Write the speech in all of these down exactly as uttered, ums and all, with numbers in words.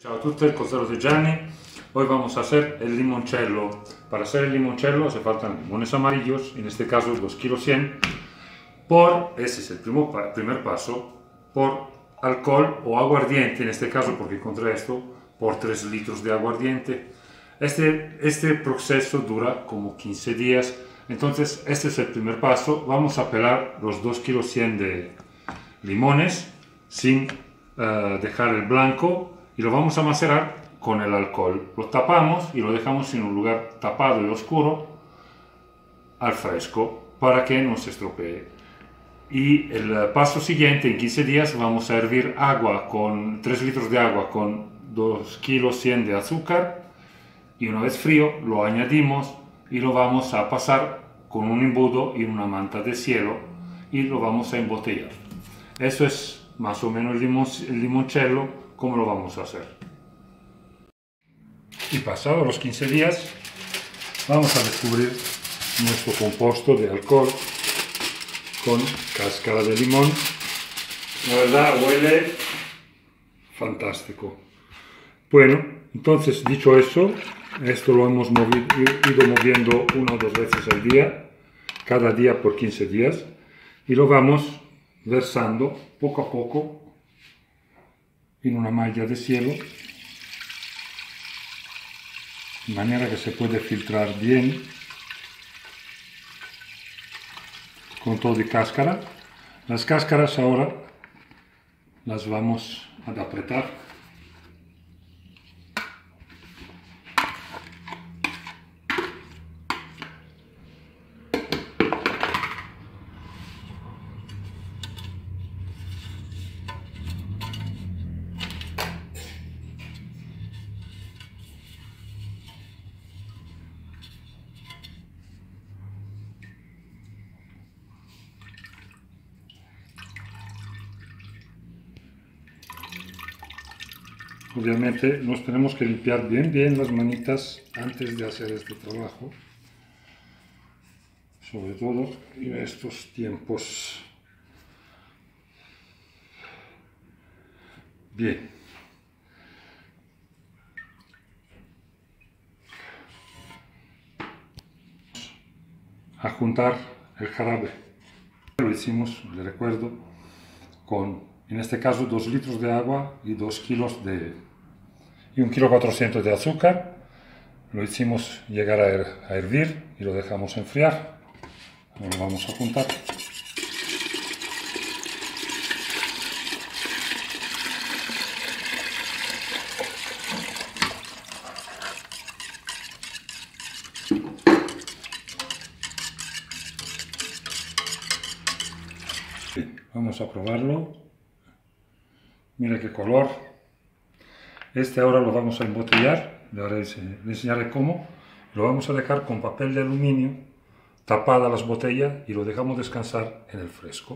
Ciao a tutti, el Coltello de Gianni. Hoy vamos a hacer el limoncello. Para hacer el limoncello hace falta limones amarillos, en este caso dos kilos cien. Por, ese es el primo, primer paso, por alcohol o aguardiente, en este caso porque encontré esto, por tres litros de aguardiente. Este, este proceso dura como quince días, entonces este es el primer paso. Vamos a pelar los dos kilos cien de limones sin uh, dejar el blanco. Y lo vamos a macerar con el alcohol. Lo tapamos y lo dejamos en un lugar tapado y oscuro al fresco para que no se estropee. Y el paso siguiente, en quince días, vamos a hervir agua con tres litros de agua con dos kilos cien de azúcar, y una vez frío lo añadimos y lo vamos a pasar con un embudo y una manta de cielo y lo vamos a embotellar. Eso es más o menos el, limon el limoncello. ¿Cómo lo vamos a hacer? Y pasados los quince días vamos a descubrir nuestro compuesto de alcohol con cáscara de limón. La verdad huele fantástico. Bueno, entonces dicho eso, esto lo hemos movido, ido moviendo una o dos veces al día, cada día por quince días, y lo vamos versando poco a poco en una malla de cielo, de manera que se puede filtrar bien con todo de cáscara. Las cáscaras ahora las vamos a apretar. Obviamente nos tenemos que limpiar bien bien las manitas antes de hacer este trabajo, sobre todo en estos tiempos. Bien. A juntar el jarabe. Lo hicimos, le recuerdo, con, en este caso, dos litros de agua y dos kilos de, y un kilo cuatrocientos de azúcar. Lo hicimos llegar a, her, a hervir y lo dejamos enfriar. Ahora lo vamos a juntar. Vamos a probarlo. Mira qué color. Este ahora lo vamos a embotellar. Le enseñaré cómo. Lo vamos a dejar con papel de aluminio tapada las botellas y lo dejamos descansar en el fresco.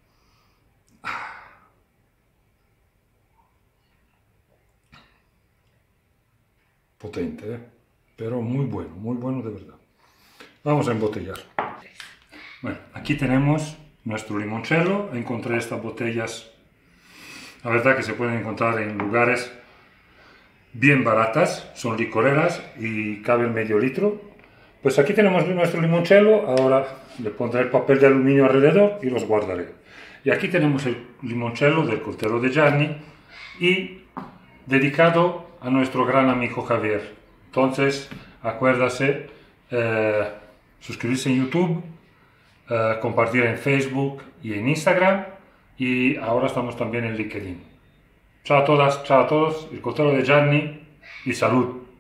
Potente, ¿eh? Pero muy bueno, muy bueno de verdad. Vamos a embotellar. Bueno, aquí tenemos nuestro limoncello. Encontré estas botellas, la verdad que se pueden encontrar en lugares bien baratas, son licoreras y caben medio litro. Pues aquí tenemos nuestro limoncello. Ahora le pondré el papel de aluminio alrededor y los guardaré. Y aquí tenemos el limoncello del Coltello de Gianni y dedicado a nuestro gran amigo Javier. Entonces, acuérdase, eh, suscribirse en YouTube, Uh, compartir en Facebook y en Instagram, y ahora estamos también en LinkedIn. Chao a todas, chao a todos, el Coltello de Gianni y salud.